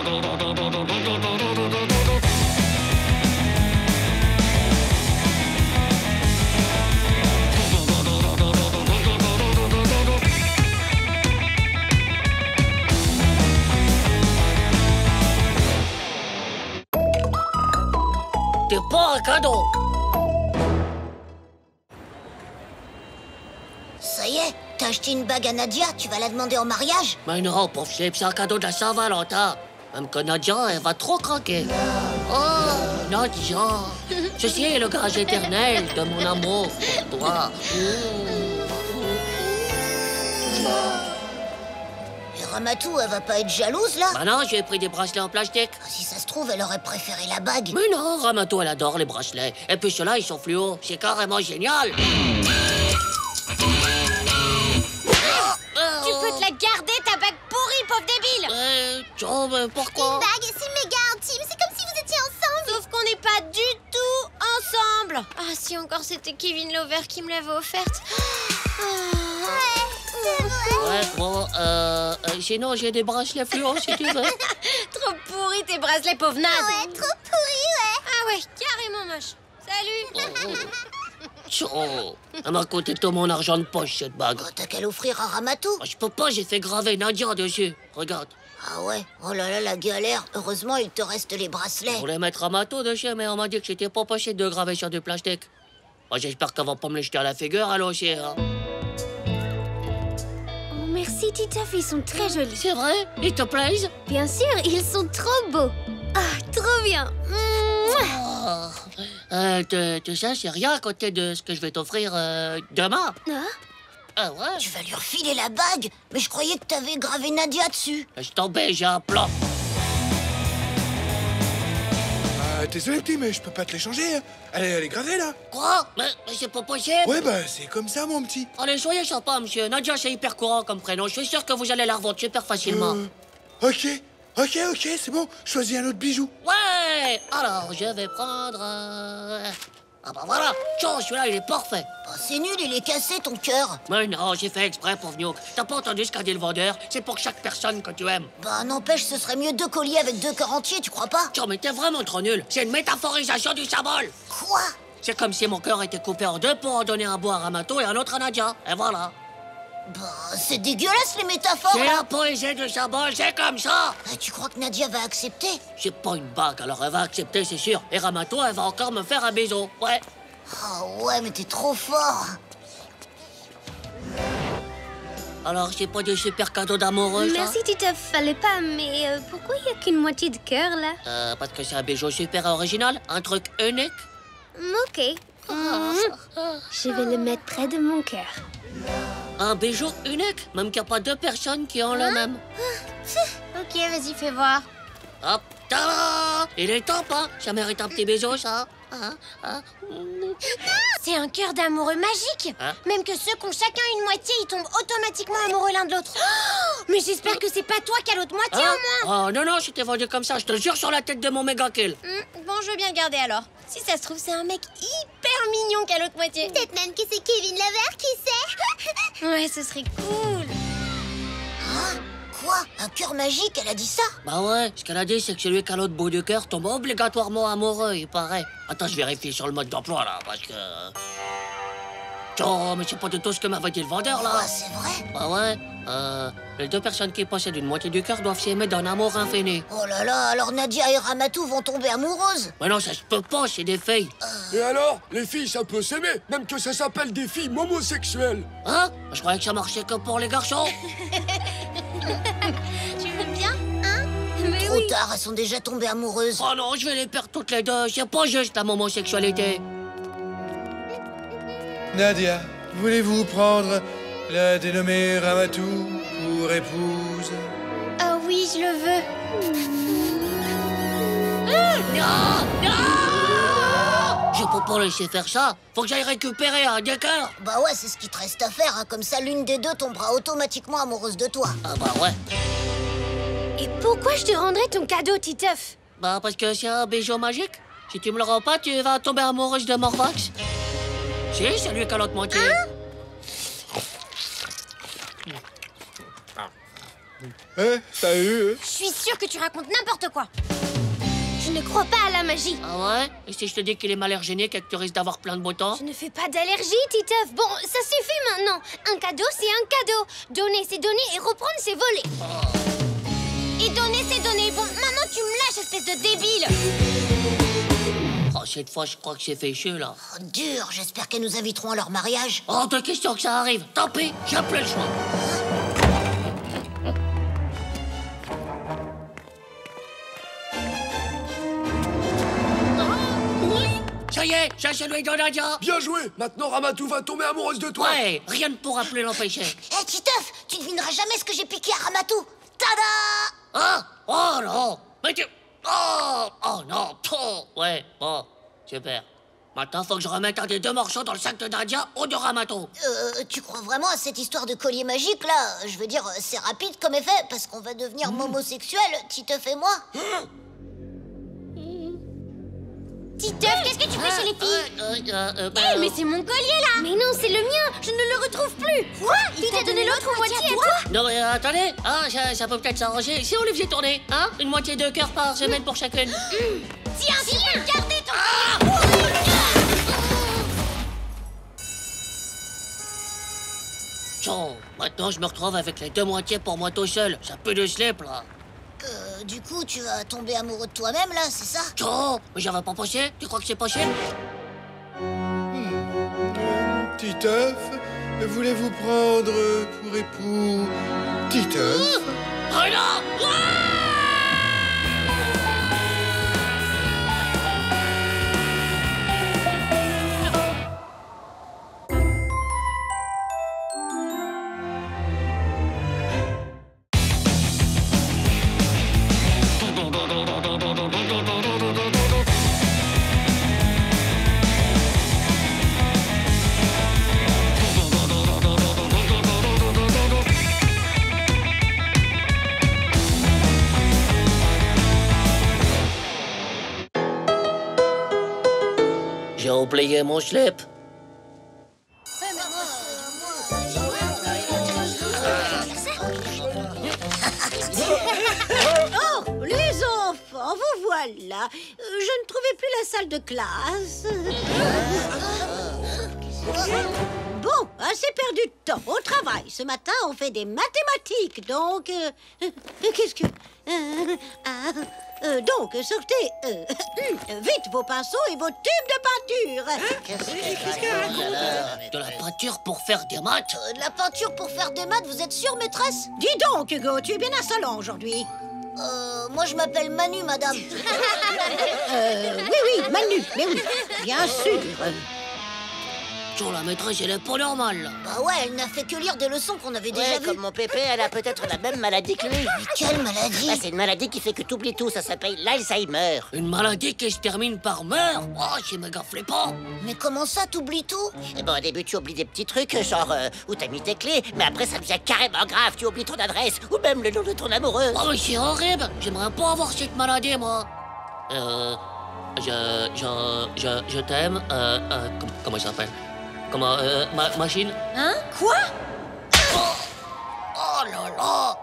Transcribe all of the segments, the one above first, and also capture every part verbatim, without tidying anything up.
T'es pas un cadeau. Ça y est, t'as acheté une bague à Nadia, tu vas la demander en mariage? Mais non, pauvre chef, c'est un cadeau de la Saint-Valentin. Même que Nadia, elle va trop craquer. Oh, Nadia, ceci est le gage éternel de mon amour pour toi. Et Ramatou, elle va pas être jalouse, là? Bah non, j'ai pris des bracelets en plastique. Si ça se trouve, elle aurait préféré la bague. Mais non, Ramato, elle adore les bracelets. Et puis ceux-là, ils sont fluo. C'est carrément génial. Tu peux te la garder, ta bague pourrie, pauvre débile. Euh, oh, mais pourquoi? Une bague, c'est méga intime, c'est comme si vous étiez ensemble. Sauf qu'on n'est pas du tout ensemble. Ah, si encore c'était Kevin Lover qui me l'avait offerte. Ouais, bon, euh, euh, sinon j'ai des bracelets fluo si tu veux. Trop pourri tes bracelets, pauvre naze. Ouais, trop pourri, ouais. Ah ouais, carrément moche. Salut. Oh, elle m'a coûté tout mon argent de poche, cette bague. Oh, t'as qu'à l'offrir à Ramatou. Oh, je peux pas, j'ai fait graver Nadia dessus. Regarde. Ah ouais, oh là là, la galère. Heureusement, il te reste les Je bracelets. voulais mettre Ramato dessus, mais on m'a dit que c'était pas possible de graver sur du plastique. Moi, j'espère qu'elle va pas me les jeter à la figure, elle aussi, hein. Oh, merci, Titeuf, ils sont très jolis. C'est vrai? Ils te plaisent? Bien sûr, ils sont trop beaux. Ah, trop bien. Mouah. Oh. Euh, tu, tu sais, c'est rien à côté de ce que je vais t'offrir euh, demain. Ah, Ah ouais? Tu vas lui refiler la bague? Mais je croyais que t'avais gravé Nadia dessus. Laisse tomber, j'ai un plan. Ah, désolé petit, mais je peux pas te l'échanger. Elle, est- elle est gravée là. Quoi? Mais, mais c'est pas possible. Ouais, bah c'est comme ça mon petit. Allez, soyez sympa, monsieur. Nadia, c'est hyper courant comme prénom. Je suis sûr que vous allez la revendre super facilement. Euh, ok, ok, ok, c'est bon. Choisis un autre bijou. Ouais! Alors, je vais prendre... euh, Ah bah voilà! Tiens, celui-là, il est parfait. Oh, c'est nul, il est cassé ton cœur. Mais non, j'ai fait exprès pour Vnouk. T'as pas entendu ce qu'a dit le vendeur? C'est pour chaque personne que tu aimes. Bah n'empêche, ce serait mieux deux colliers avec deux cœurs entiers, tu crois pas? Tiens, mais t'es vraiment trop nul. C'est une métaphorisation du symbole. Quoi? C'est comme si mon cœur était coupé en deux pour en donner un bout à Ramato et un autre à Nadia. Et voilà. Bah c'est dégueulasse les métaphores C'est là. la poésie du symbole, c'est comme ça. Ah, tu crois que Nadia va accepter? J'ai pas une bague, alors elle va accepter, c'est sûr. Et Ramato, elle va encore me faire un bisou. Ouais. Oh ouais, mais t'es trop fort. Alors, c'est pas des super cadeaux d'amoureux, ça? merci, Titeuf, fallait pas, mais euh, pourquoi il n'y a qu'une moitié de cœur, là? Euh, parce que c'est un bijou super original, un truc unique. Mm, Ok. Mm. Je vais le mettre près de mon cœur. Un bijou unique, même qu'il n'y a pas deux personnes qui ont le même. Ok, vas-y, fais voir. Hop, tada! Il est top, hein? Ça mérite un petit bisou, ça. Hein? Hein? C'est un cœur d'amoureux magique. Hein? Même que ceux qui ont chacun une moitié, ils tombent automatiquement amoureux l'un de l'autre. Oh, mais j'espère que c'est pas toi qui as l'autre moitié Hein? au moins. Oh non, non, je t'ai vendu comme ça, je te jure sur la tête de mon méga kill. Hmm, bon, je veux bien garder alors. Si ça se trouve, c'est un mec hyper mignon qui a l'autre moitié. Peut-être même que c'est Kevin Lover, qui sait? Ouais, ce serait cool. Hein? Quoi? Un cœur magique, elle a dit ça? Bah ouais, ce qu'elle a dit, c'est que celui qui a l'autre bout du cœur tombe obligatoirement amoureux, il paraît. Attends, je vérifie sur le mode d'emploi, là, parce que... Oh, mais c'est pas du tout ce que m'avait dit le vendeur, là. Ouais, c'est vrai. Bah ouais, euh, les deux personnes qui possèdent une moitié du cœur doivent s'aimer d'un amour infini. Oh là là, alors Nadia et Ramatou vont tomber amoureuses. Mais non, ça se peut pas, c'est des filles. Et alors, les filles, ça peut s'aimer, même que ça s'appelle des filles homosexuelles. Hein? Je croyais que ça marchait que pour les garçons. Tu veux bien, hein? Mais Trop oui. tard, elles sont déjà tombées amoureuses. Oh non, je vais les perdre toutes les deux. C'est pas juste la homosexualité. Nadia, voulez-vous prendre la dénommée Ramatou pour épouse? Oh oui, je le veux. Non! Non! Je peux pas laisser faire ça. Faut que j'aille récupérer un des cœurs. Bah ouais, c'est ce qui te reste à faire, hein. Comme ça l'une des deux tombera automatiquement amoureuse de toi. Ah bah ouais. Et pourquoi je te rendrais ton cadeau, Titeuf? Bah parce que c'est un bijou magique. Si tu me le rends pas, tu vas tomber amoureuse de Morvax. Si, c'est lui qui a l'autre moitié. Hein, t'as eu, hein? Je suis sûre que tu racontes n'importe quoi. Je ne crois pas à la magie. Ah ouais? Et si je te dis qu'il est malhergénique et que tu risques d'avoir plein de beau temps? Je ne fais pas d'allergie, Titeuf. Bon, ça suffit maintenant. Un cadeau, c'est un cadeau. Donner, c'est donner et reprendre, c'est voler. Et donner, c'est donner. Bon, maintenant tu me lâches, espèce de débile. Oh, cette fois, je crois que c'est fait chier, là. Oh, dur, j'espère qu'elles nous inviteront à leur mariage. Hors de question que ça arrive. Tant pis, j'ai plus le choix. Ça y est, j'ai celui de Nadia. Bien joué. Maintenant, Ramatou va tomber amoureuse de toi. Ouais, rien ne pourra plus l'empêcher. Hé, Titeuf, tu devineras jamais ce que j'ai piqué à Ramatou. Tada! Ah! Oh non! Mais tu... Oh! Oh non! Oh, ouais, bon, super. Maintenant, faut que je remette un des deux morceaux dans le sac de Nadia ou de Ramato. Euh, tu crois vraiment à cette histoire de collier magique, là? Je veux dire, c'est rapide comme effet, parce qu'on va devenir homosexuels, Titeuf et moi. Titeuf, qu'est-ce que tu fais chez les filles? Euh, euh, euh, bah, Eh, mais c'est mon collier, là. Mais non, c'est le mien. Je ne le retrouve plus. Quoi? Il t'a donné l'autre moitié à toi. Non, mais euh, attendez, ah, ça, ça peut peut-être s'arranger si on les faisait tourner, hein? Une moitié de cœur par semaine pour chacune. Tiens, tiens, gardez ton collier. Tiens, maintenant je me retrouve avec les deux moitiés pour moi tout seul. Ça peut de slip, là. Euh, du coup, tu vas tomber amoureux de toi-même, là, c'est ça? Tiens, mais j'avais pas pensé. Tu crois que c'est possible? Titeuf, voulez-vous prendre pour époux Titeuf? Oh non! J'ai oublié mon slip. Oh, les enfants, vous voilà. Euh, Je ne trouvais plus la salle de classe. Bon, assez perdu de temps au travail. Ce matin, on fait des mathématiques, donc... euh, euh, Qu'est-ce que... euh, ah, euh, donc, sortez euh, vite vos pinceaux et vos tubes de peinture. De la peinture pour faire des maths? Euh, de la peinture pour faire des maths, vous êtes sûre, maîtresse? Dis donc, Hugo, tu es bien insolent aujourd'hui. Euh, moi je m'appelle Manu, madame. Euh, oui, oui, Manu, mais oui, bien sûr. Tiens, la maîtresse, elle est pas normale, là. Bah ouais, elle n'a fait que lire des leçons qu'on avait déjà Ouais, vues. comme mon pépé, elle a peut-être la même maladie que lui. Mais quelle maladie? Ah, c'est une maladie qui fait que t'oublies tout, ça s'appelle l'Alzheimer. Une maladie qui se termine par meurtre. Oh, c'est méga flippant. Mais comment ça, t'oublies tout? Et bon, au début, tu oublies des petits trucs, genre euh, où t'as mis tes clés, mais après, ça devient carrément grave, tu oublies ton adresse, ou même le nom de ton amoureux. Oh, mais c'est horrible. J'aimerais pas avoir cette maladie, moi. Euh... Je... Je... Je... Je t'aime. Euh... euh com- comment ça s'appelle? Comment... Euh... Ma machine? Hein? Quoi? Oh, oh là là.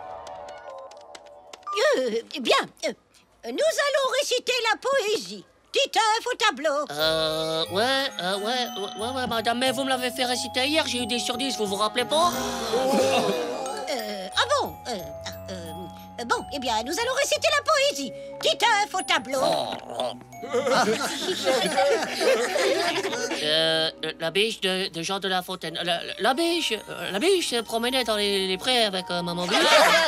Euh, bien, euh, nous allons réciter la poésie. Titeuf au tableau. Euh... Ouais... Euh, ouais... Ouais, ouais, ouais, madame, mais vous me l'avez fait réciter hier. J'ai eu des sur dix, vous vous rappelez pas? Euh, ah bon euh, euh, euh, Bon, eh bien, nous allons réciter la poésie. Titeuf au tableau. Euh, la biche de, de Jean de La Fontaine. La, la- la biche, euh, la biche se promenait dans les, les prés avec euh, maman biche.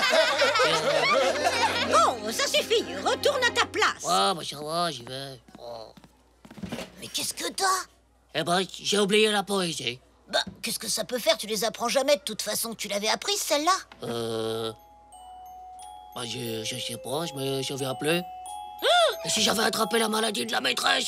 Bon, ça suffit. Retourne à ta place. Ouais, bah ça va, j'y vais. Oh. Mais qu'est-ce que t'as? Eh ben, j'ai oublié la poésie. Bah, qu'est-ce que ça peut faire? Tu les apprends jamais de toute façon. Tu l'avais apprise, celle-là? Euh... Bah, je, je sais pas, je me souviens plus. Ah! Et si j'avais attrapé la maladie de la maîtresse?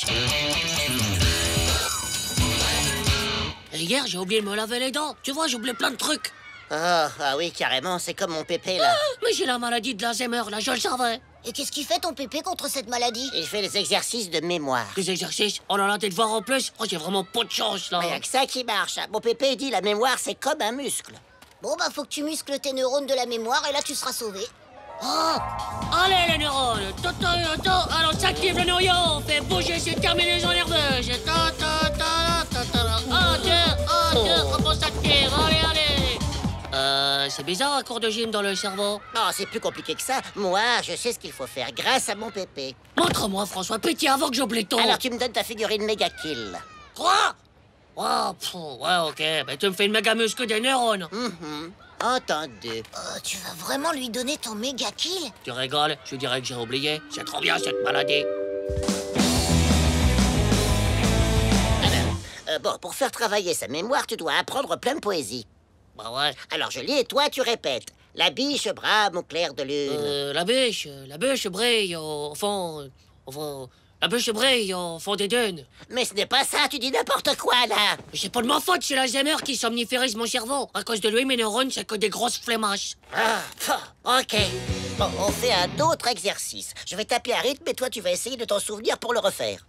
Et hier, j'ai oublié de me laver les dents. Tu vois, j'ai oublié plein de trucs. Oh, ah oui, carrément, c'est comme mon pépé, là. Ah, mais j'ai la maladie de l'Alzheimer, là, je le savais. Et qu'est-ce qui fait ton pépé contre cette maladie? Il fait les exercices de mémoire. Des exercices, oh là là, t'es de voir en plus. Oh, j'ai vraiment pas de chance, là. Mais y a que ça qui marche. Mon pépé dit la mémoire, c'est comme un muscle. Bon, bah, faut que tu muscles tes neurones de la mémoire et là, tu seras sauvé. Oh, allez les neurones, toto, toto, alors s'active le noyau, on fait bouger ces terminaisons nerveuses. Ta, ta, ta, ta, ta, ta. Un, deux, un, deux, hop, on s'active, allez, allez. Euh, c'est bizarre un cours de gym dans le cerveau. Non, c'est plus compliqué que ça. Moi, je sais ce qu'il faut faire grâce à mon pépé. Montre-moi, François, pitié, avant que j'oublie tout. Alors tu me donnes ta figurine méga kill. Quoi? Oh, pff, ouais, ok, mais tu me fais une méga muscle des neurones. Mhm. Entendu. Euh, tu vas vraiment lui donner ton méga kill? Tu rigoles? Je dirais que j'ai oublié. C'est trop bien cette maladie. Euh, bon, pour faire travailler sa mémoire, tu dois apprendre plein de poésie. Bah ouais. Alors je lis et toi tu répètes. La biche brame au clair de lune. Euh, la bûche, la bûche brille au fond, au fond, la bûche brille au fond des dunes. Mais ce n'est pas ça, tu dis n'importe quoi là. C'est pas de ma faute, c'est l'Alzheimer qui somniférise mon cerveau. À cause de lui, mes neurones, c'est que des grosses flemmages. Ah, pff, ok. Bon, on fait un autre exercice. Je vais taper un rythme et toi tu vas essayer de t'en souvenir pour le refaire.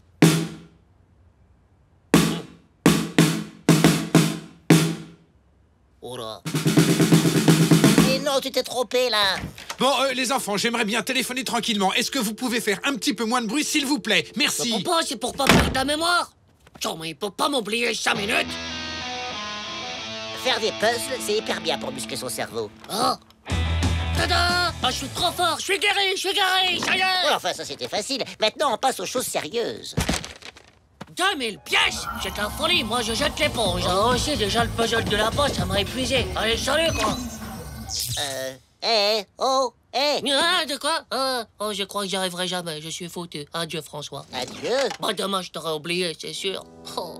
Oh là. Et non, tu t'es trompé là. Bon, euh, les enfants, j'aimerais bien téléphoner tranquillement. Est-ce que vous pouvez faire un petit peu moins de bruit, s'il vous plaît? Merci. Mais papa, c'est pour pas perdre la mémoire. Tiens, mais il peut pas m'oublier cinq minutes. Faire des puzzles, c'est hyper bien pour muscler son cerveau. Oh. Tada! Ah, je suis trop fort, je suis guéri, je suis guéri, ça y est. Ouais, enfin, ça c'était facile. Maintenant, on passe aux choses sérieuses. deux mille pièces! C'est la folie, moi je jette l'éponge. Oh, aussi, déjà le puzzle de la poste, ça m'a épuisé. Allez, salut, quoi! Euh... Eh, oh, eh. Ah, de quoi? Ah, oh, je crois que j'y arriverai jamais, je suis foutu. Adieu, François. Adieu. Bah, demain, je t'aurais oublié, c'est sûr. Oh.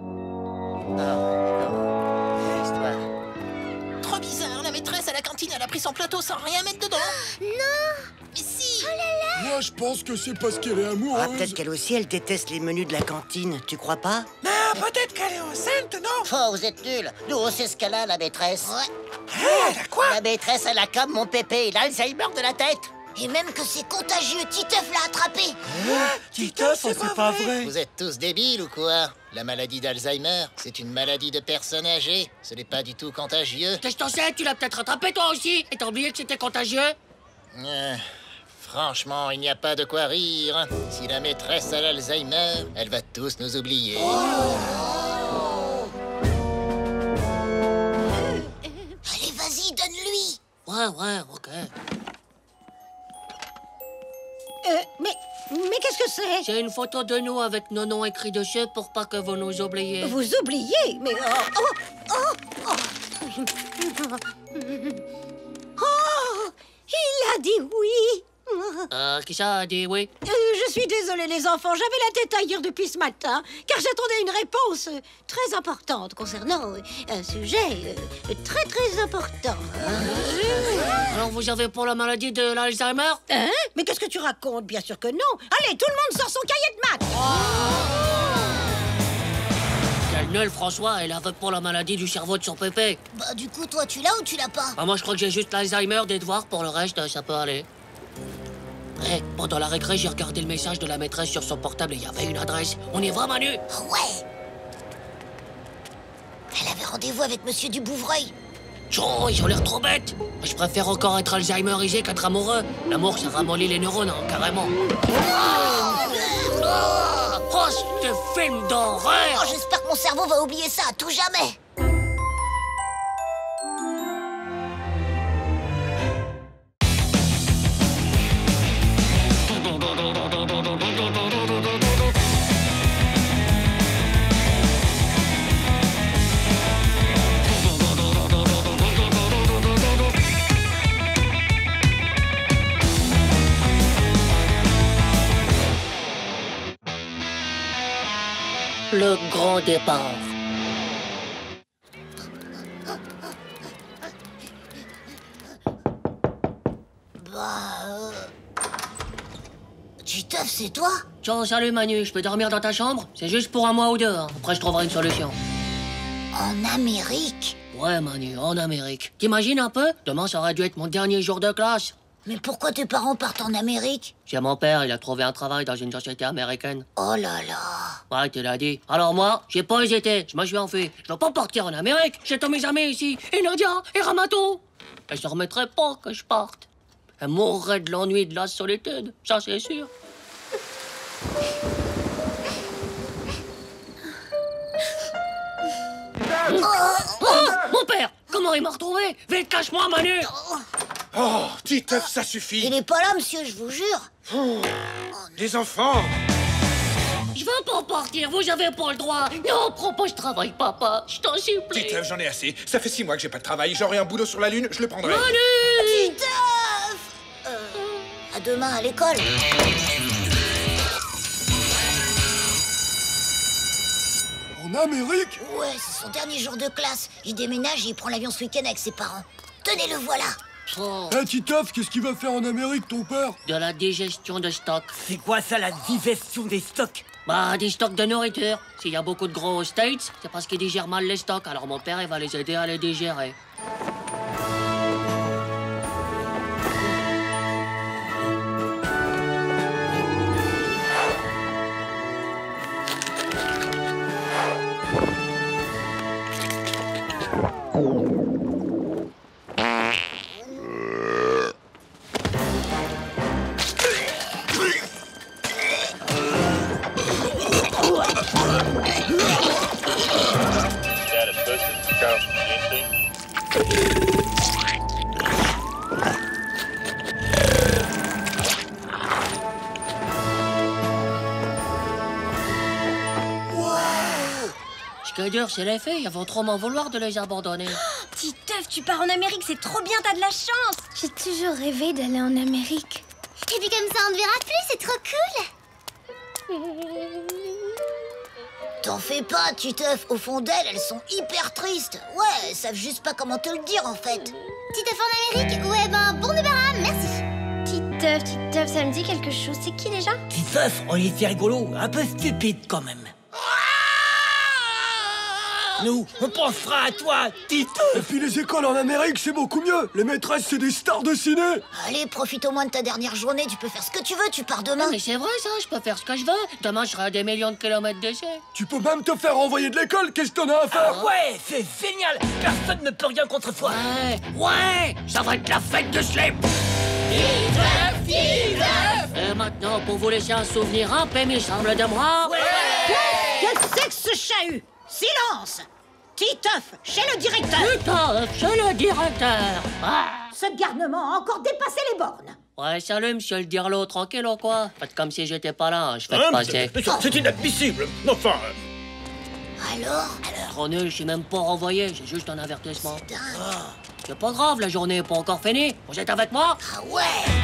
Trop bizarre, la maîtresse à la cantine, elle a pris son plateau sans rien mettre dedans. Non. Mais si. Moi, je pense que c'est parce qu'elle est Ah, amoureuse. peut-être qu'elle aussi, elle déteste les menus de la cantine, tu crois pas? Non, peut-être qu'elle est enceinte, non? Oh, vous êtes nuls. Nous, on sait ce qu'elle a, la maîtresse. Ouais. Ah, elle a quoi? La maîtresse, elle a comme mon pépé, l'Alzheimer de la tête. Et même que c'est contagieux, Titeuf l'a attrapé. Titeuf, c'est pas vrai. Vous êtes tous débiles ou quoi? La maladie d'Alzheimer, c'est une maladie de personnes âgées. Ce n'est pas du tout contagieux. Qu'est-ce que t'en sais? Tu l'as peut-être rattrapé toi aussi? Et t'as oublié que c'était contagieux? Euh, franchement, il n'y a pas de quoi rire. Si la maîtresse a l'Alzheimer, elle va tous nous oublier. Allez, vas-y, donne-lui. Ouais, ouais, ok. Euh, mais, mais qu'est-ce que c'est? C'est une photo de nous avec nos noms écrits dessus pour pas que vous nous oubliez. Vous oubliez? Mais oh, oh, oh, oh. Oh, il a dit oui. Euh, qui ça a dit oui? Euh, je suis désolée, les enfants, j'avais la tête ailleurs depuis ce matin, car j'attendais une réponse euh, très importante concernant euh, un sujet euh, très très important. Alors vous avez pour la maladie de l'Alzheimer? Hein? Mais qu'est-ce que tu racontes? Bien sûr que non. Allez, tout le monde sort son cahier de maths. Quel nul, François, elle avait pour la maladie du cerveau de son pépé. Bah, du coup, toi, tu l'as ou tu l'as pas? Bah, moi, je crois que j'ai juste l'Alzheimer des devoirs, pour le reste, ça peut aller. Eh, pendant la récré, j'ai regardé le message de la maîtresse sur son portable et il y avait une adresse. On y va, Manu? Ah ouais. Elle avait rendez-vous avec Monsieur Dubouvreuil. Oh, ils ont l'air trop bêtes. Je préfère encore être alzheimerisé qu'être amoureux. L'amour, ça ramollit les neurones, hein, carrément. Oh, ce film d'horreur! Oh, j'espère que mon cerveau va oublier ça à tout jamais. Le grand départ. Bah... Euh... Titeuf, c'est toi? Ciao, salut Manu, je peux dormir dans ta chambre? C'est juste pour un mois ou deux, hein. Après je trouverai une solution. En Amérique? Ouais Manu, en Amérique. T'imagines un peu? Demain ça aurait dû être mon dernier jour de classe. Mais pourquoi tes parents partent en Amérique? C'est mon père, il a trouvé un travail dans une société américaine. Oh là là. Ouais, tu l'as dit. Alors moi, j'ai pas hésité, je me suis enfui. Je veux pas partir en Amérique, j'ai tous mes amis ici, et Nadia, et Ramato. Elle se remettrait pas que je parte. Elle mourrait de l'ennui et de la solitude, ça c'est sûr. Oh, mon père, comment il m'a retrouvé? Vite, cache-moi, Manu. Oh, Titeuf, ça suffit. Il est pas là, monsieur, je vous jure. Oh, les enfants. Je veux pas partir, vous avez pas le droit. Non, prends pas, je travaille, papa, je t'en supplie. Titeuf, j'en ai assez. Ça fait six mois que j'ai pas de travail. J'aurai un boulot sur la Lune, je le prendrai. Manu! Titeuf euh, À demain à l'école. En Amérique? Ouais, c'est son dernier jour de classe. Il déménage et il prend l'avion ce week-end avec ses parents. Tenez, le voilà. Oh, Eh, Titeuf, qu'est-ce qu'il va faire en Amérique, ton père? de la digestion de stock. C'est quoi ça, la digestion des stocks? Bah, des stocks de nourriture. S'il y a beaucoup de gros aux States, c'est parce qu'ils digèrent mal les stocks. Alors mon père, il va les aider à les digérer. Ce qui est dur, c'est les filles. Elles vont trop m'en vouloir de les abandonner. Titeuf, tu pars en Amérique, c'est trop bien, t'as de la chance. J'ai toujours rêvé d'aller en Amérique. Et puis comme ça, on ne verra plus, c'est trop cool. T'en fais pas, Titeuf. Au fond d'elles, elles sont hyper tristes. Ouais, elles savent juste pas comment te le dire, en fait. Titeuf en Amérique? Ouais, ben, bon débarras, merci. Titeuf, Titeuf, ça me dit quelque chose. C'est qui déjà? Titeuf, on y fait rigolo, un peu stupide quand même. Nous, on pensera à toi, Titeuf. Et puis les écoles en Amérique, c'est beaucoup mieux. Les maîtresses, c'est des stars de ciné. Allez, profite au moins de ta dernière journée. Tu peux faire ce que tu veux, tu pars demain. Non, mais c'est vrai, ça. Je peux faire ce que je veux. Demain, je serai à des millions de kilomètres d'ici. Tu peux même te faire renvoyer de l'école, qu'est-ce que t'en as à faire? Ah ouais, c'est génial. Personne ne peut rien contre toi. Ouais, ouais, ça va être la fête de slip. Et maintenant, pour vous laisser un souvenir impémissable de moi... Qu'est-ce que c'est que ce chahut? Silence! Titeuf, chez le directeur! Titeuf, c'est le directeur. Ah. Ce garnement a encore dépassé les bornes. Ouais, salut, monsieur le dirlo, tranquille ou quoi? Faites comme si j'étais pas là, hein. Je fais passer. C'est inadmissible. Enfin, Alors Trop nul, je suis même pas renvoyé, j'ai juste un avertissement. Dingue. C'est pas grave, la journée est pas encore finie. Vous êtes avec moi? Ah ouais.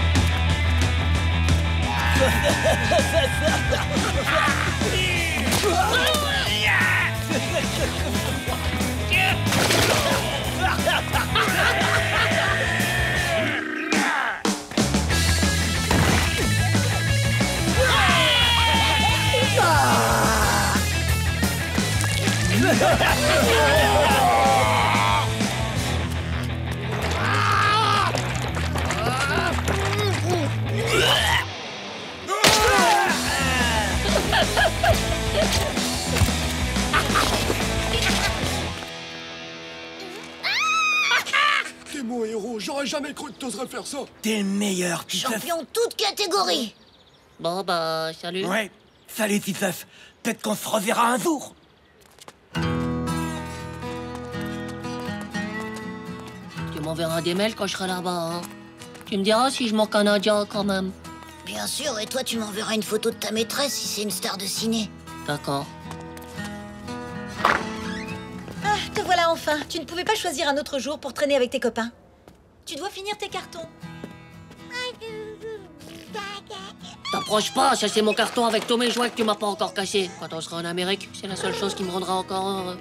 T'es mon héros, j'aurais jamais cru que t'oserais faire ça. T'es le meilleur, Titeuf. Champion toute catégorie. Bon, bah, salut. Ouais, salut, Titeuf. Peut-être qu'on se reverra un jour. Tu m'enverras des mails quand je serai là-bas, hein. Tu me diras si je manque un Indien quand même. Bien sûr, et toi, tu m'enverras une photo de ta maîtresse si c'est une star de ciné. D'accord. Ah, te voilà enfin. Tu ne pouvais pas choisir un autre jour pour traîner avec tes copains. Tu dois finir tes cartons. T'approches pas, ça c'est mon carton avec tous mes jouets que tu m'as pas encore cassé. Quand on sera en Amérique, c'est la seule chose qui me rendra encore heureux.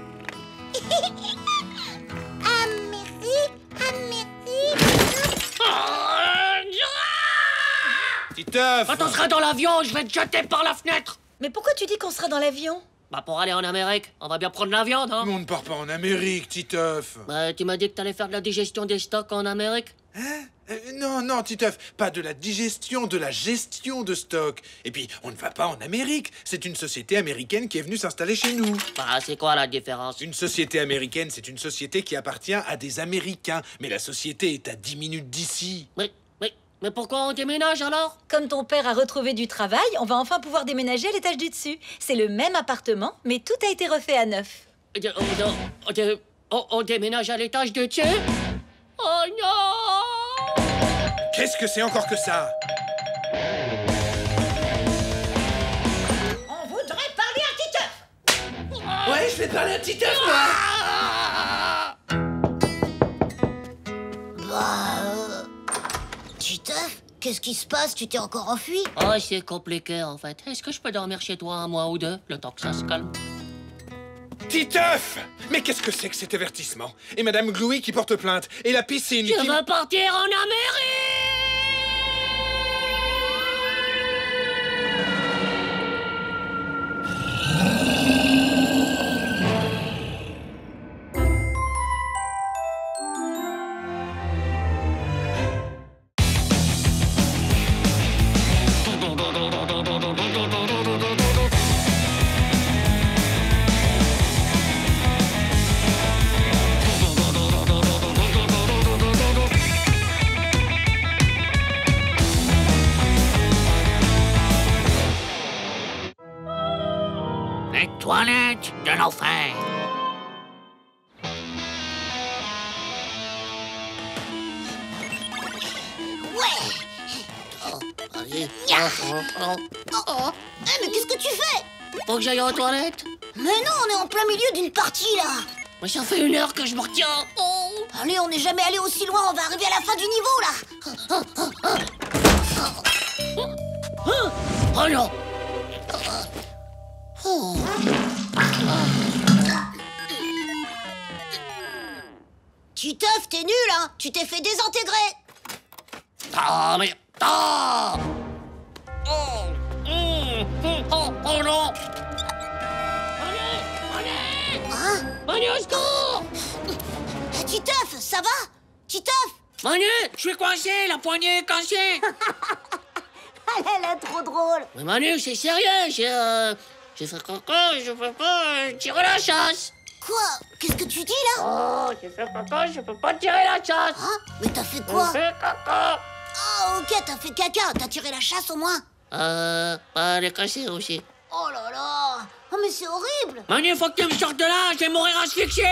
Titeuf! Quand on sera dans l'avion, je vais te jeter par la fenêtre. Mais pourquoi tu dis qu'on sera dans l'avion? Bah pour aller en Amérique, on va bien prendre l'avion, non? Mais on ne part pas en Amérique, Titeuf. Bah tu m'as dit que t'allais faire de la digestion des stocks en Amérique. Hein? Euh, non, non, Titeuf, pas de la digestion, de la gestion de stock. Et puis, on ne va pas en Amérique. C'est une société américaine qui est venue s'installer chez nous. Bah, c'est quoi la différence? Une société américaine, c'est une société qui appartient à des Américains. Mais la société est à dix minutes d'ici. Mais, mais, mais pourquoi on déménage alors? Comme ton père a retrouvé du travail, on va enfin pouvoir déménager à l'étage du dessus. C'est le même appartement, mais tout a été refait à neuf. On, on, on, on déménage à l'étage de dessus? Oh non! Qu'est-ce que c'est encore que ça? On voudrait parler à Titeuf. Ouais, je vais parler à Titeuf, moi. Bah... Euh... Titeuf, qu'est-ce qui se passe? Tu t'es encore enfui? Oh, c'est compliqué, en fait. Est-ce que je peux dormir chez toi un mois ou deux, le temps que ça se calme? Titeuf! Mais qu'est-ce que c'est que cet avertissement? Et Madame Glouy qui porte plainte. Et la piscine Je qui... veux partir en Amérique! Les toilettes de l'enfer. Ouais. Oh, allez. Ya. Oh, oh, Oh, oh. Eh, mais qu'est-ce que tu fais? Faut que j'aille aux toilettes? Mais non, on est en plein milieu d'une partie, là. Mais ça fait une heure que je me retiens. Oh, Allez, on n'est jamais allé aussi loin, on va arriver à la fin du niveau, là. oh non. Oh. Titeuf, t'es nul, hein. Tu t'es fait désintégrer. Ah, mais... Ah. Oh. Mmh. Mmh. Oh, oh non. Manu, Manu. Hein? Manu, au secours. Titeuf, ça va? Titeuf. Manu, je suis coincé, la poignée est coincée. Elle est trop drôle. Mais Manu, c'est sérieux, j'ai... Euh, j'ai fait caca, je peux pas euh, tirer la chasse. Quoi? Qu'est-ce que tu dis, là? Oh, j'ai fait caca, je peux pas tirer la chasse. Hein? Mais t'as fait quoi? J'ai fait caca. Ah, ok, t'as fait caca. T'as tiré la chasse, au moins? Euh, bah, elle est cassée aussi. Oh là là. Oh, mais c'est horrible. Manu, faut que tu me sortes de là, je vais mourir asphyxié.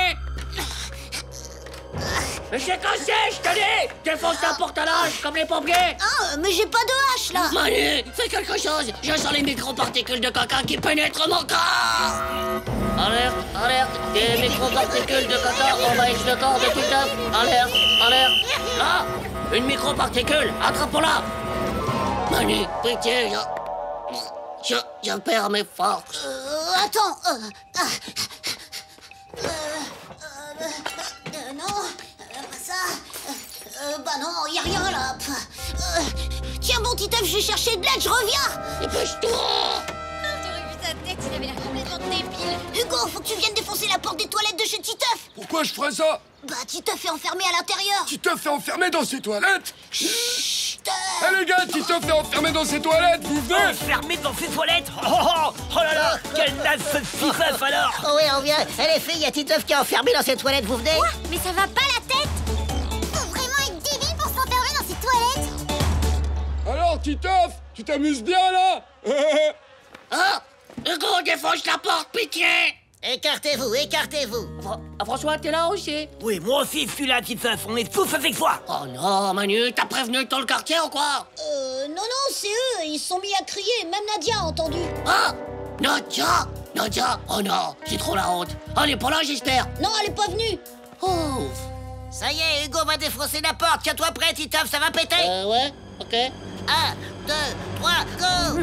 Mais c'est cassé, je te dis. Défonce la porte à l'âge, comme les pompiers. Ah, mais j'ai pas de hache, là. Manu, fais quelque chose. Je sens les microparticules de caca qui pénètrent mon corps. Alerte, alerte, des microparticules de caca envahissent le corps de Titeuf. Alerte, alerte. Là, une microparticule, attrape-la. Manu, pitié, je... Je, je perds mes forces. Euh, attends. Euh, ah, euh, euh, euh, non, après ça... Euh, bah non, y a rien, là. Euh, tiens, bon, Titeuf, je vais chercher de l'aide, je reviens. Dépêche-toi. T'aurais vu sa tête, il avait l'air complètement débile. Hugo, faut que tu viennes défoncer la porte des toilettes de chez Titeuf. Pourquoi je ferais ça? Bah, Titeuf est enfermé à l'intérieur. Titeuf est enfermé dans ses toilettes? Chut. Eh les gars, Titeuf est enfermé dans ses toilettes, vous venez? Enfermé dans ses toilettes? Oh, oh, oh là là, quelle naze ce fifaf alors! Oh oui, on vient. Elle est fille, il y a Titeuf qui est enfermé dans ses toilettes, vous venez? Quoi? Mais ça va pas la tête? Faut vraiment être débile pour s'enfermer dans ses toilettes. Alors, Titeuf, tu t'amuses bien, là? Ah, Hugo, défonce la porte, pitié. Écartez-vous, écartez-vous. Fra- ah, François, t'es là aussi? Oui, moi aussi je suis là, fifaf, on est tous avec toi! Oh non, Manu, t'as prévenu tout le quartier ou quoi? Euh, non, non, c'est eux. Ils se sont mis à crier. Même Nadia a entendu. Ah, Nadia, Nadia, oh non, j'ai trop la honte. Oh, elle est pas là, j'espère. Non, elle est pas venue. Ouf. Ça y est, Hugo va défoncer la porte. Tiens-toi prêt, Titeuf, ça va péter. Euh, ouais, ok. Un, deux, trois, go.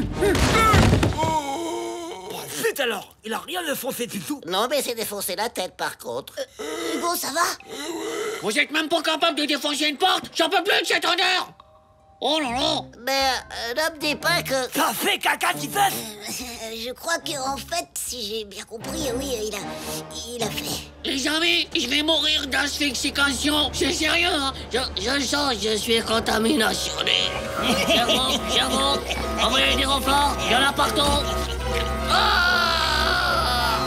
Vite alors, il a rien défoncé du tout! Non, mais c'est défoncer la tête, par contre. Hugo, ça va? Vous êtes même pas capable de défoncer une porte? J'en peux plus de cette honneur. Oh là là. Mais euh, ne me dis pas que... Ça fait caca, Titeuf. Euh, Je crois qu'en fait, si j'ai bien compris, oui, il a, il a fait. Les amis, je vais mourir d'asphyxication. C'est sérieux, hein. Je, je sens, je suis contaminationné. Cerveau, cerveau, envoyez des renforts, il y en a partout. Ah.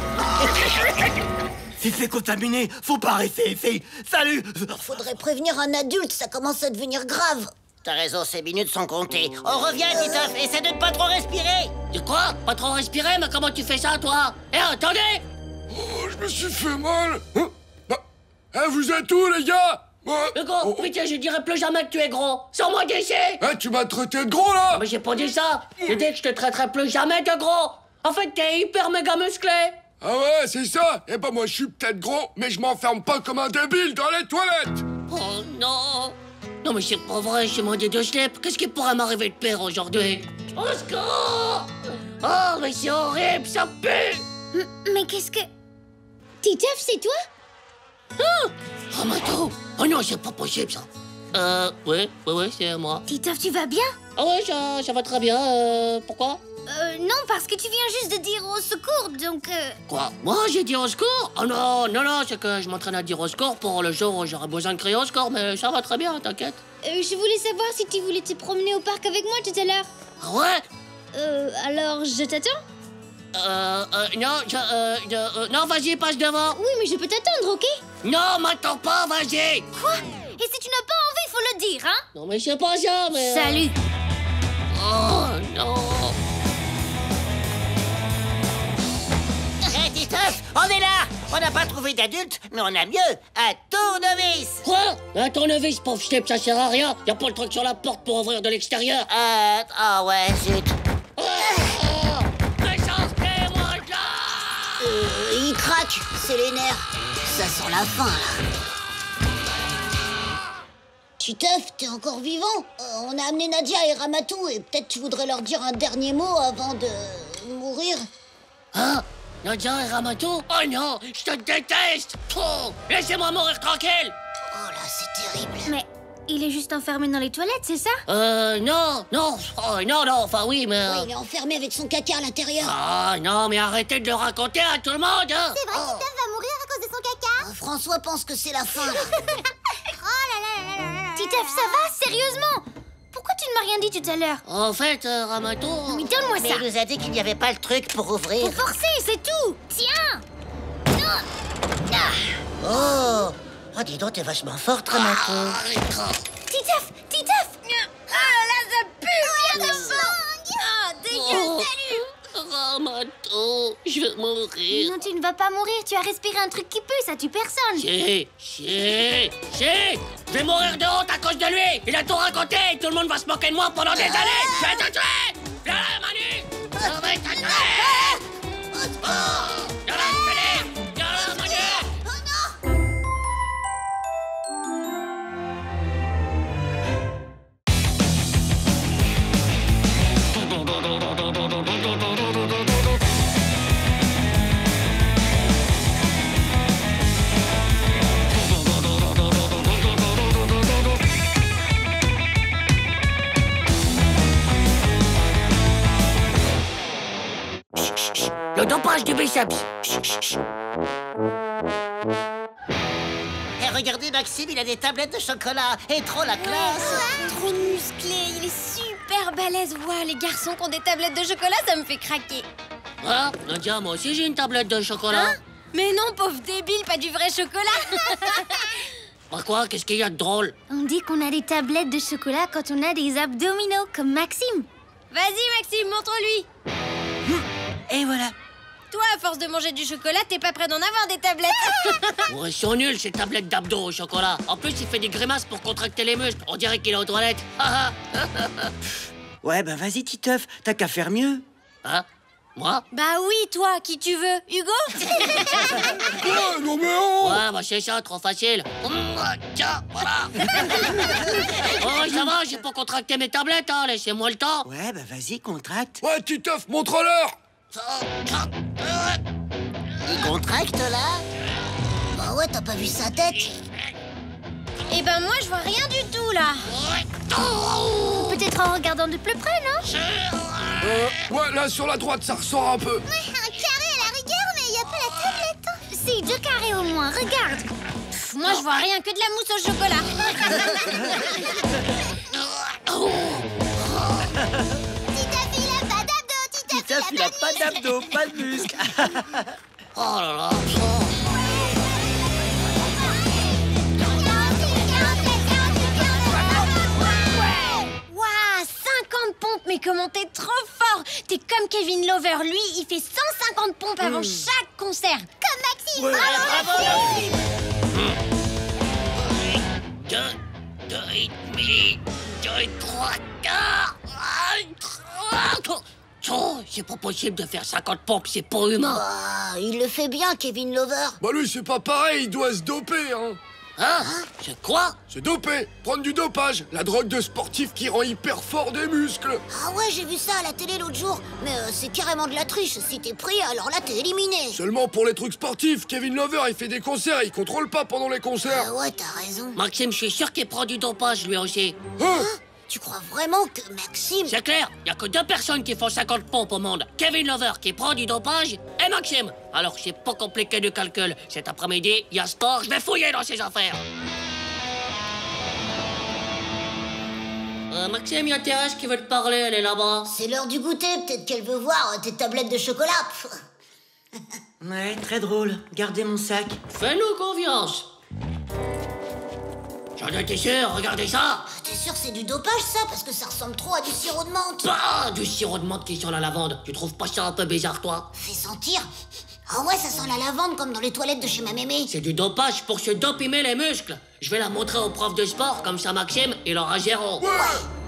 Si c'est contaminé, faut pas rester ici. Salut. Faudrait prévenir un adulte, ça commence à devenir grave. T'as raison, ces minutes sont comptées. On revient, Titeuf, essaie de ne pas trop respirer. De quoi? Pas trop respirer, mais comment tu fais ça, toi? Eh, attendez. Oh, je me suis fait mal. Hein? Bah, hein, vous êtes où, les gars? Ouais. Le gros, Oh, oh. pitié, je dirais plus jamais que tu es gros. Sors-moi d'ici. Hein, tu m'as traité de gros, là? Mais j'ai pas dit ça. J'ai dit que je te traiterai plus jamais de gros. En fait, t'es hyper méga musclé. Ah ouais, c'est ça. Eh ben, moi, je suis peut-être gros, mais je m'enferme pas comme un débile dans les toilettes. Oh non. Non mais c'est pas vrai, j'ai demandé de slip. Qu'est-ce qui pourrait m'arriver de pire aujourd'hui? Au secours! Oh mais c'est horrible, ça pue! M- Mais qu'est-ce que... Titeuf, c'est toi? Oh! Ramato! Oh non, c'est pas possible ça! Euh, oui, oui, oui, c'est moi. Titeuf, tu vas bien? Ah ouais, ça, ça va très bien, euh, pourquoi? Euh, non, parce que tu viens juste de dire au secours, donc... Euh... Quoi? Moi, j'ai dit au secours? Oh non, non, non, c'est que je m'entraîne à dire au secours pour le jour où j'aurai besoin de crier au secours, mais ça va très bien, t'inquiète. Euh, je voulais savoir si tu voulais te promener au parc avec moi tout à l'heure. Ah ouais? Euh, alors je t'attends? Euh, euh, non, je, euh, je, euh, non, vas-y, passe devant. Oui, mais je peux t'attendre, ok? Non, m'attends pas, vas-y. Quoi? Et si tu n'as pas envie, faut le dire, hein? Non, mais c'est pas ça, mais... Salut! Oh, non. Hé, Titeuf, on est là. On n'a pas trouvé d'adulte, mais on a mieux, un tournevis. Quoi? Un tournevis, pauvre slip, ça sert à rien. Y a pas le truc sur la porte pour ouvrir de l'extérieur. Euh, ah ouais, zut. Oh, oh, mais sortez-moi de là! Euh, il craque, c'est les nerfs. Ça sent la fin, là. Titeuf, t'es encore vivant? Euh, On a amené Nadia et Ramatou et peut-être tu voudrais leur dire un dernier mot avant de mourir. Hein? Nadia et Ramato? Oh non, je te déteste! Oh, laissez-moi mourir tranquille! Oh là, c'est terrible. Mais il est juste enfermé dans les toilettes, c'est ça? Euh, non, non, oh, non, non, enfin oui, mais... Oui, il est enfermé avec son caca à l'intérieur. Ah non, mais arrêtez de le raconter à tout le monde, hein! C'est vrai, Titeuf va mourir à cause de son caca. François pense que c'est la fin, là. Titeuf, ça va? Sérieusement? Pourquoi tu ne m'as rien dit tout à l'heure? En fait, euh, Ramato... Mais donne-moi Mais ça! il nous a dit qu'il n'y avait pas le truc pour ouvrir. Faut forcer, c'est tout! Tiens! Oh, oh, dis donc, t'es vachement forte, Ramato. Titeuf! Titeuf! Ah là, ça pue! Viens de Ah, dégueu! Oh. Salut! Ramato, je vais mourir. Non, tu ne vas pas mourir, tu as respiré un truc qui pue, ça tue personne! Si, si, si! Je vais mourir de honte à cause de lui! Il a tout raconté! Tout le monde va se moquer de moi pendant des années! Je vais te tuer! Viens là, Manu! Je vais te tuer! Oh! Viens là, Philippe! Viens là, Manu! Le dopage du biceps! Et regardez, Maxime, il a des tablettes de chocolat. Et trop la classe. Trop musclé, il est super balèze. Ouah, les garçons qui ont des tablettes de chocolat, ça me fait craquer. Ah, Nadia, moi aussi j'ai une tablette de chocolat. Hein? Mais non, pauvre débile, pas du vrai chocolat. Bah quoi, qu'est-ce qu'il y a de drôle? On dit qu'on a des tablettes de chocolat quand on a des abdominaux, comme Maxime. Vas-y, Maxime, montre-lui. Et voilà. Toi, à force de manger du chocolat, t'es pas prêt d'en avoir des tablettes. Ouais, ils sont nuls ces tablettes d'abdos au chocolat. En plus, il fait des grimaces pour contracter les muscles. On dirait qu'il est aux toilettes. Ouais, bah vas-y, Titeuf, t'as qu'à faire mieux. Hein? Moi? Bah oui, toi, qui tu veux, Hugo? Ouais, non mais oh. Ouais, bah c'est ça, trop facile. Tiens, voilà. Oh, ça va, j'ai pas contracté mes tablettes, hein. Laissez-moi le temps. Ouais, bah vas-y, contracte. Ouais, Titeuf, montre-leur. Il contracte, là? Bah ouais, t'as pas vu sa tête? Eh ben moi, je vois rien du tout, là. Peut-être en regardant de plus près, non? Euh, ouais, là, sur la droite, ça ressort un peu. Ouais, un carré à la rigueur, mais il n'y a pas la tablette. Si, deux carrés au moins, regarde. Pff, moi, je vois rien que de la mousse au chocolat. Titeuf, il a pas d'abdos. Titeuf, il a pas d'abdos, pas de muscles. Oh là là. Waouh, cinquante pompes, mais comment t'es trop fort! T'es comme Kevin Lover, lui, il fait cent cinquante pompes avant chaque concert. Comme Maxime. Ouais. Bravo, Deux, deux et demi, deux et trois quarts. Oh, c'est pas possible de faire cinquante pompes, c'est pas humain. Ah, il le fait bien, Kevin Lover. Bah lui, c'est pas pareil, il doit se doper, hein. Hein? C'est quoi? Se doper, prendre du dopage, la drogue de sportif qui rend hyper fort des muscles. Ah ouais, j'ai vu ça à la télé l'autre jour. Mais euh, c'est carrément de la triche. Si t'es pris, alors là, t'es éliminé. Seulement pour les trucs sportifs, Kevin Lover, il fait des concerts, il contrôle pas pendant les concerts. Ah ouais, t'as raison. Maxime, je suis sûr qu'il prend du dopage, lui aussi. Hein? Tu crois vraiment que Maxime... C'est clair, il y a que deux personnes qui font cinquante pompes au monde. Kevin Lover qui prend du dopage et Maxime. Alors c'est pas compliqué de calcul. Cet après-midi, il y a sport, je vais fouiller dans ses affaires. Euh, Maxime, il y a Thérèse qui veut te parler, elle est là-bas. C'est l'heure du goûter, peut-être qu'elle veut voir euh, tes tablettes de chocolat. Ouais, très drôle. Gardez mon sac. Fais-nous confiance. J'en étais sûr, regardez ça. T'es sûr que c'est du dopage, ça? Parce que ça ressemble trop à du sirop de menthe. Bah, du sirop de menthe qui sent la lavande. Tu trouves pas ça un peu bizarre, toi? Fais sentir. Ah ouais, ça sent la lavande comme dans les toilettes de chez ma mémé. C'est du dopage pour se dopimer les muscles. Je vais la montrer au prof de sport, comme ça Maxime, il aura zéro. Ouais.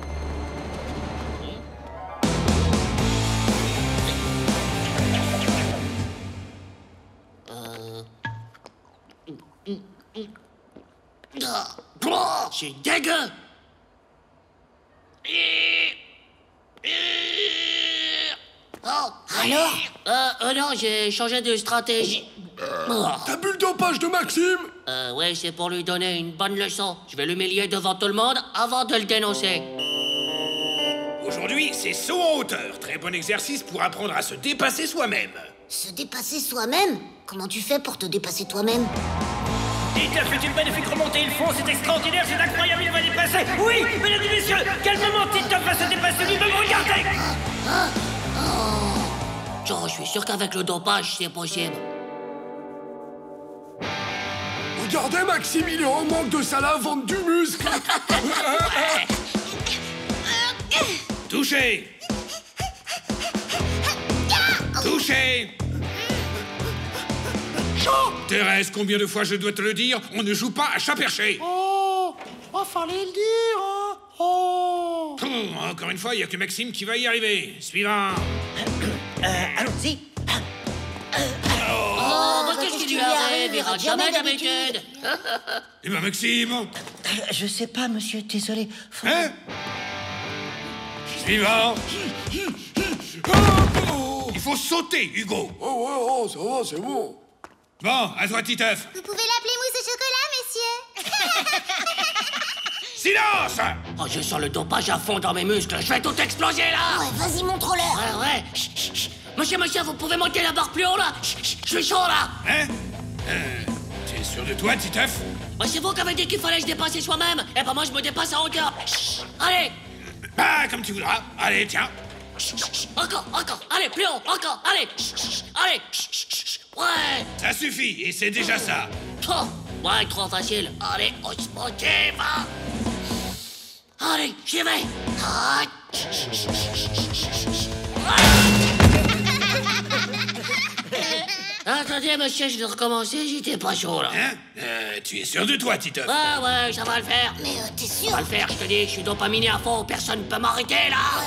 Euh... Ah, c'est dégueu. Oh. Alors? Euh, euh non, j'ai changé de stratégie. Oh. T'as bu le dopage de Maxime? Euh, ouais, c'est pour lui donner une bonne leçon. Je vais l'humilier devant tout le monde avant de le dénoncer. Aujourd'hui, c'est saut en hauteur. Très bon exercice pour apprendre à se dépasser soi-même. Se dépasser soi-même? Comment tu fais pour te dépasser toi-même? Titeuf fait une magnifique remontée, il fonce, c'est extraordinaire, c'est incroyable, il va dépasser. Oui, mesdames et messieurs, quel moment Titeuf va se dépasser lui-même, regardez. Ah, oh. Oh, je suis sûr qu'avec le dopage, c'est possible. Regardez, Maxime, il est en manque de sa lavande du muscle. Touché. Touché. Thérèse, combien de fois je dois te le dire? On ne joue pas à chat perché. Oh, oh, fallait le dire, hein. Oh. Hum, encore une fois, il n'y a que Maxime qui va y arriver. Suivant. Euh, allons-y. Oh, bah qu'est-ce qu'il lui arrive? Il rate jamais d'habitude. Eh ben, Maxime. Euh, je sais pas, monsieur, désolé. Faut... Hein? Suivant. Il faut sauter, Hugo. Oh ouais, oh, ça va, c'est bon. Bon, à toi, Titeuf. Vous pouvez l'appeler mousse au chocolat, monsieur. Silence! Oh, je sens le dopage à fond dans mes muscles. Je vais tout exploser, là. Ouais, vas-y, montre-leur. Ouais, ouais. Chut, chut, chut. Monsieur, monsieur, vous pouvez monter la barre plus haut, là? Chut, chut, je suis chaud, là. Hein? Euh, T'es sûr de toi, Titeuf? Bah, c'est vous qui avez dit qu'il fallait se dépasser soi-même. Et bah, moi, je me dépasse à hauteur. Chut, allez. Bah, comme tu voudras. Allez, tiens. Chut, chut, encore, encore. Allez, plus haut, encore. Allez. Chut, chut, allez. Chut, chut, chut. Ouais. Ça suffit, et c'est déjà ça. Oh, ouais, trop facile. Allez, on se motive. Allez, j'y vais. Ah. Attendez, monsieur, je vais recommencer, j'étais pas chaud, là. Hein? Euh, tu es sûr de toi, Titeuf? Ouais, ouais, ça va le faire. Mais euh, t'es sûr? Ça va le faire, je te dis, je suis dopaminé à fond, personne ne peut m'arrêter, là.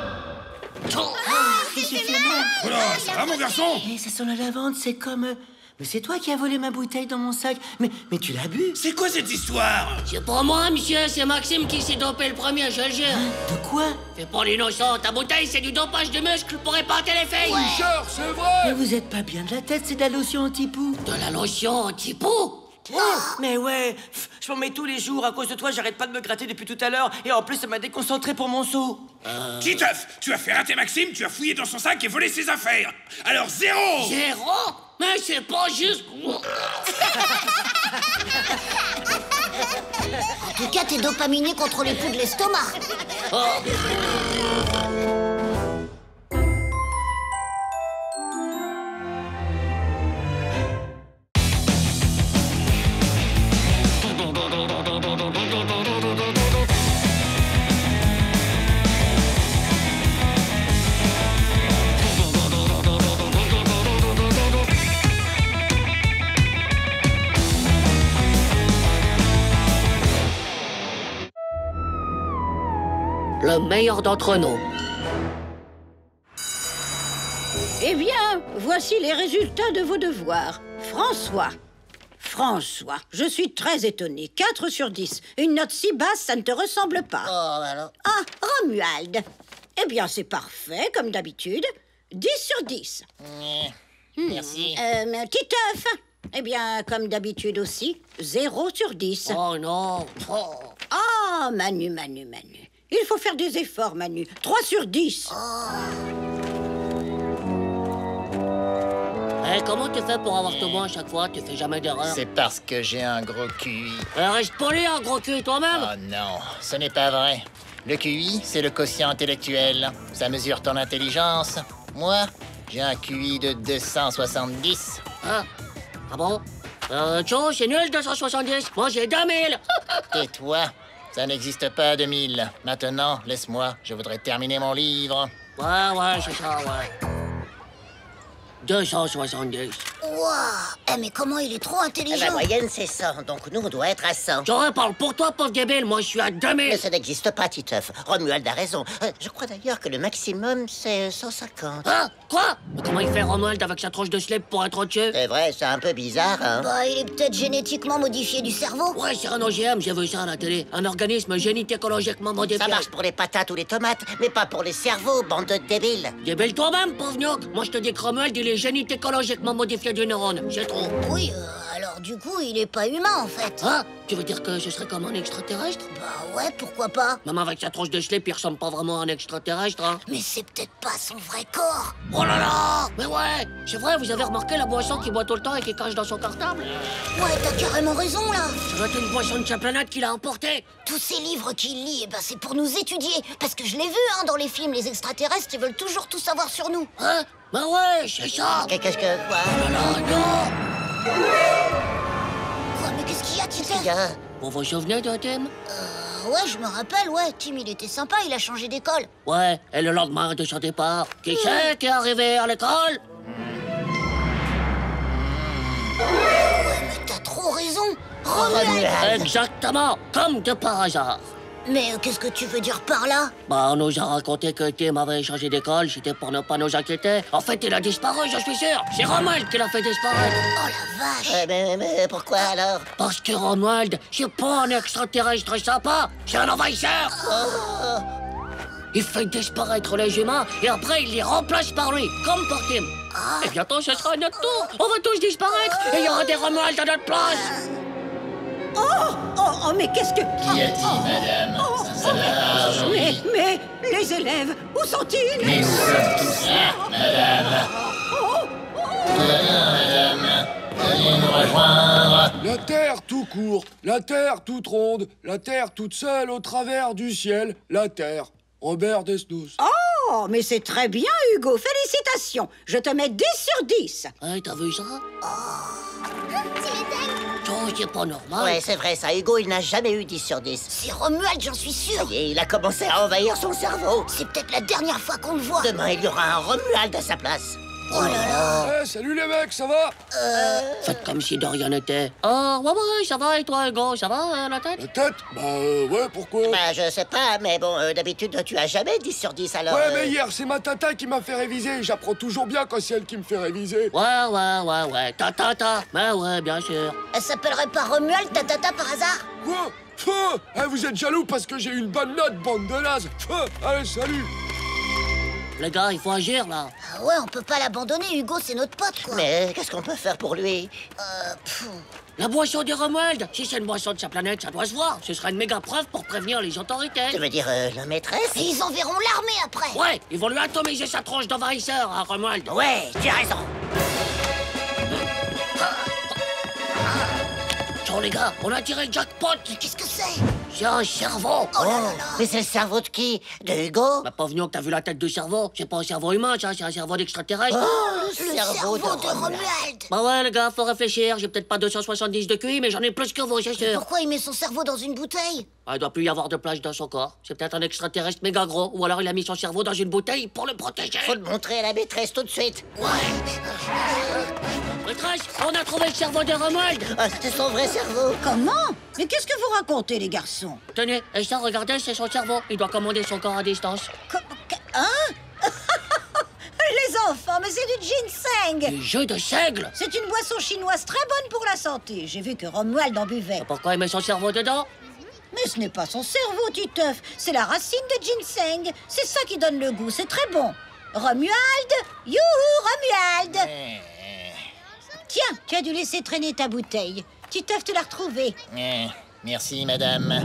Oh, ça fait mal. Oh là, ça va, mon garçon? Eh, ça sent la lavande, c'est comme... euh, Mais c'est toi qui as volé ma bouteille dans mon sac. Mais, mais tu l'as bu. C'est quoi cette histoire? C'est pas moi, monsieur, c'est Maxime qui s'est dopé le premier, je le jure. De quoi? Fais pas l'innocent, ta bouteille, c'est du dopage de muscle pour épater les filles. Tricheur, c'est vrai. Mais vous êtes pas bien de la tête, c'est de la lotion anti-poux. De la lotion anti-poux? Mais ouais, pff, je m'en mets tous les jours. À cause de toi, j'arrête pas de me gratter depuis tout à l'heure. Et en plus, ça m'a déconcentré pour mon seau. Euh... Titeuf, tu as fait rater Maxime, tu as fouillé dans son sac et volé ses affaires. Alors zéro. Zéro? Mais c'est pas juste... En tout cas, t'es dopaminé contre les poux de l'estomac. Oh. Le meilleur d'entre nous. Eh bien, voici les résultats de vos devoirs. François. François, je suis très étonnée. quatre sur dix. Une note si basse, ça ne te ressemble pas. Oh, alors... Ah, Romuald. Eh bien, c'est parfait, comme d'habitude. dix sur dix. Mmh. Merci. Euh, Titeuf. Eh bien, comme d'habitude aussi, zéro sur dix. Oh non. Oh. Ah, Manu, Manu, Manu. Il faut faire des efforts, Manu. trois sur dix. Oh. Eh, comment tu fais pour avoir tout bon à chaque fois? Tu fais jamais d'erreur. C'est parce que j'ai un gros Q I. Eh, reste poli, un gros cul toi-même. Oh non, ce n'est pas vrai. Le Q I, c'est le quotient intellectuel. Ça mesure ton intelligence. Moi, j'ai un Q I de deux cent soixante-dix. Ah, ah bon? Euh, Joe, c'est nul, deux cent soixante-dix. Moi, j'ai deux mille. Tais-toi. Ça n'existe pas, deux mille. Maintenant, laisse-moi. Je voudrais terminer mon livre. Ouais, ouais, c'est ça, ouais. deux cent soixante-dix. Waouh! Eh, mais comment il est trop intelligent! La moyenne, c'est cent, donc nous, on doit être à cent. J'aurais parle pour toi, pauvre débile, moi je suis à deux mille. Mais ça n'existe pas, Titeuf. Romuald a raison. Euh, je crois d'ailleurs que le maximum, c'est cent cinquante. Hein? Quoi? Mais comment il fait Romuald avec sa tronche de slip pour être au-dessus? C'est vrai, c'est un peu bizarre, hein? Bah, il est peut-être génétiquement modifié du cerveau. Ouais, c'est un O G M, j'ai vu ça à la télé. Un organisme génétiquement modifié. Ça marche pour les patates ou les tomates, mais pas pour les cerveaux, bande de débiles. Débile toi-même, pauvre gnoc. Moi je te dis que Romuald, il est génétiquement modifié du neurone. C'est trop. Oui, euh, alors du coup, il est pas humain en fait. Hein? Tu veux dire que ce serait comme un extraterrestre? Bah ouais, pourquoi pas? Même avec sa tronche de slip, il ressemble pas vraiment à un extraterrestre, hein? Mais c'est peut-être pas son vrai corps. Oh là là! Mais ouais! C'est vrai, vous avez remarqué la boisson qu'il boit tout le temps et qu'il cache dans son cartable? Ouais, t'as carrément raison là. Ça doit être une boisson de sa planète qu'il a emportée. Tous ces livres qu'il lit, eh ben, c'est pour nous étudier. Parce que je l'ai vu, hein, dans les films, les extraterrestres, ils veulent toujours tout savoir sur nous. Hein? Bah ouais, c'est ça! Qu'est-ce que... quoi? Oh là là, non! Quoi, mais qu'est-ce qu'il y a, Titeuf? Qu'est-ce qu'il y a? Vous vous souvenez de Tim? Euh, ouais, je me rappelle, ouais. Tim, il était sympa, il a changé d'école. Ouais, et le lendemain de son départ, qui c'est qui est arrivé à l'école? Ouais, mais t'as trop raison. Romuald! Exactement, comme de par hasard. Mais euh, qu'est-ce que tu veux dire par là? Bah, on nous a raconté que Tim avait changé d'école, c'était pour ne pas nous inquiéter. En fait, il a disparu, je suis sûr. C'est Romuald qui l'a fait disparaître. Oh la vache! Ouais, mais, mais pourquoi alors? Parce que Romuald, c'est pas un extraterrestre sympa, c'est un envahisseur. Oh. Il fait disparaître les humains et après il les remplace par lui, comme pour Tim. Ah. Et bientôt, ce sera notre tour. On va tous disparaître et il y aura des Romuald à notre place. Oh, oh, oh, mais qu'est-ce que... Qui a dit, madame? Oh, Ça va, oh, mais, mais, les élèves, où sont-ils? Nous sommes tous là, madame. Madame, veuillez nous rejoindre. La terre tout court, la terre toute ronde, la terre toute seule au travers du ciel, la terre. Robert Desnos. Oh, mais c'est très bien, Hugo. Félicitations. Je te mets dix sur dix. Hey, t'as vu ça? Oh, c'est pas normal. Ouais, c'est vrai ça. Hugo, il n'a jamais eu dix sur dix. C'est Romuald, j'en suis sûr. Ça y est, il a commencé à envahir son cerveau. C'est peut-être la dernière fois qu'on le voit. Demain, il y aura un Romuald à sa place. Oh là là. Eh, salut les mecs, ça va? Euh... Faites comme si de rien n'était. Oh, ouais, ouais, ça va, et toi, Hugo, ça va, euh, la tête? La tête? Bah, euh, ouais, pourquoi? Bah, je sais pas, mais bon, euh, d'habitude, tu as jamais dix sur dix, alors... Ouais, euh, mais hier, c'est ma tata qui m'a fait réviser. J'apprends toujours bien quand c'est elle qui me fait réviser. Ouais, ouais, ouais, ouais, ta, ta, ta. Bah ouais, bien sûr. Elle s'appellerait pas Romuald, ta tata, par hasard? Quoi? Feu! Eh, vous êtes jaloux parce que j'ai eu une bonne note, bande de nazes. Feu! Allez, salut! Les gars, il faut agir, là. Ah ouais, on peut pas l'abandonner, Hugo, c'est notre pote, quoi. Mais qu'est-ce qu'on peut faire pour lui? Euh... pfff. La boisson de Romuald. Si c'est une boisson de sa planète, ça doit se voir. Ce sera une méga preuve pour prévenir les autorités. Tu veux dire euh, la maîtresse? Et ils enverront l'armée après. Ouais, ils vont lui atomiser sa tronche d'envahisseur, à Romuald. Ouais, tu as raison. Ciao, les gars, on a tiré le jackpot. Qu'est-ce que c'est? C'est un cerveau. Oh là là là. Mais c'est le cerveau de qui? De Hugo? Bah, pas venu que t'as vu la tête du cerveau. C'est pas un cerveau humain, ça, c'est un cerveau d'extraterrestre. Oh, Le cerveau, de Romuald. Bah ouais, les gars, faut réfléchir. J'ai peut-être pas deux cent soixante-dix de Q I, mais j'en ai plus que vous, c'est sûr. Pourquoi il met son cerveau dans une bouteille? Ah, il doit plus y avoir de plage dans son corps. C'est peut-être un extraterrestre méga gros, ou alors il a mis son cerveau dans une bouteille pour le protéger. Faut le montrer à la maîtresse tout de suite. Ouais. Maîtresse, on a trouvé le cerveau de Romuald. Ah, c'était son vrai cerveau. Comment? Mais qu'est-ce que vous racontez, les garçons? Tenez, et ça, regardez, c'est son cerveau. Il doit commander son corps à distance. Co- que- Hein? Les enfants, mais c'est du ginseng! Du jeu de seigle. C'est une boisson chinoise très bonne pour la santé. J'ai vu que Romuald en buvait. Pourquoi il met son cerveau dedans? Mais ce n'est pas son cerveau, Titeuf. C'est la racine de ginseng. C'est ça qui donne le goût. C'est très bon. Romuald! Youhou, Romuald! Tiens, tu as dû laisser traîner ta bouteille. Titeuf te l'a retrouvée. Eh, merci, madame.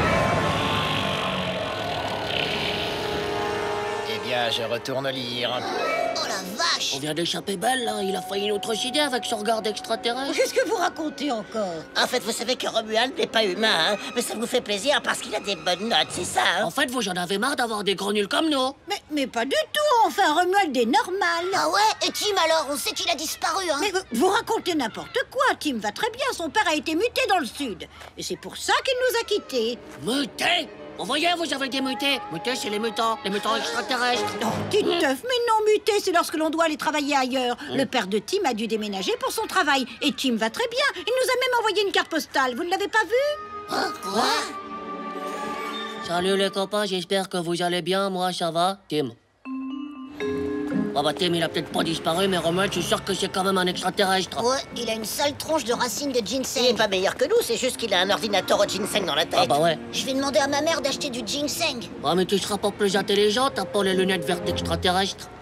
Eh bien, je retourne lire. Oh la vache. On vient d'échapper belle, là. Il a failli nous trucider avec son regard d'extraterrestre. Qu'est-ce que vous racontez encore? En fait, vous savez que Romuald n'est pas humain, hein, mais ça vous fait plaisir parce qu'il a des bonnes notes, c'est ça, hein? En fait, vous en avez marre d'avoir des gros nuls comme nous. Mais, mais pas du tout. Enfin, Romuald est normal. Ah ouais? Et Tim alors? On sait qu'il a disparu, hein? Mais vous, vous racontez n'importe quoi. Tim va très bien. Son père a été muté dans le sud. Et c'est pour ça qu'il nous a quittés. Muté? Vous voyez, vous avez été mutés. Mutés, c'est les mutants, les mutants extraterrestres. Oh, Titeuf, mais non, muté, c'est lorsque l'on doit aller travailler ailleurs. Le père de Tim a dû déménager pour son travail. Et Tim va très bien. Il nous a même envoyé une carte postale. Vous ne l'avez pas vue? Hein? Quoi? Salut les copains, j'espère que vous allez bien. Moi, ça va. Tim. Ah bah Tim, il a peut-être pas disparu, mais Romuald, je suis sûr que c'est quand même un extraterrestre. Ouais, il a une sale tronche de racines de Il ginseng. est pas meilleur que nous, c'est juste qu'il a un ordinateur au ginseng dans la tête. Ah bah ouais. Je vais demander à ma mère d'acheter du ginseng. Ah mais tu seras pas plus intelligent, t'as pas les lunettes vertes extraterrestres.